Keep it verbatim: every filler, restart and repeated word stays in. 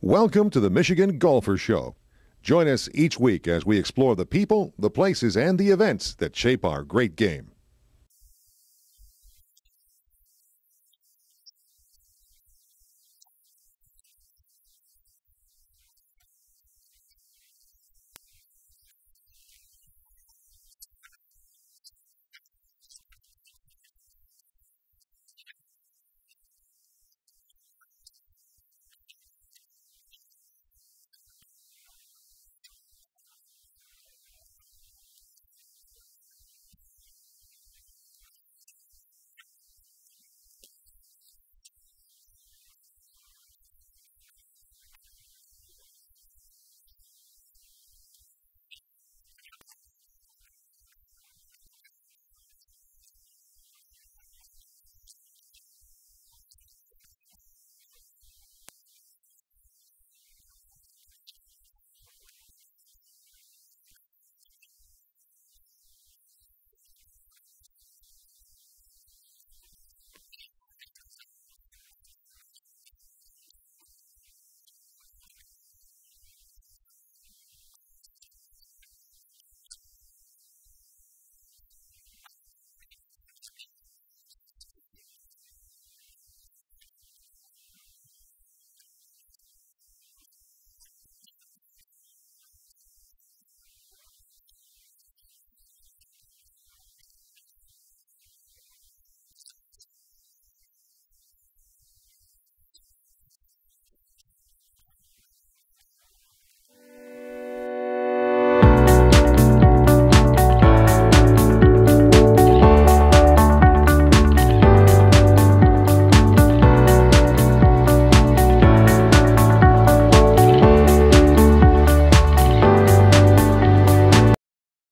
Welcome to the Michigan Golfer Show. Join us each week as we explore the people, the places, and the events that shape our great game.